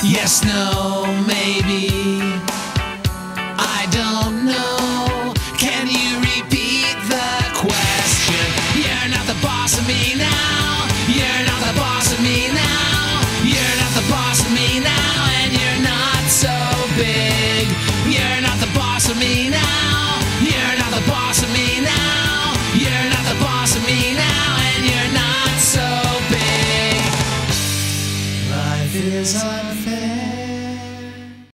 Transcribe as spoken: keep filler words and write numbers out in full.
Yes, no, maybe. I don't know. Can you repeat the question? You're not the boss of me now. You're not the boss of me now. You're not the boss of me now. And you're not so big. You're not the boss of me now. You're not the boss of me now. You're not the boss of me now. And you're not so big. Life is a